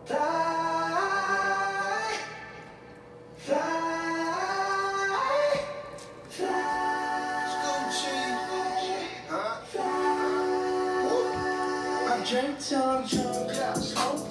Fly, fly, fly. Huh? I drank till I'm drunk.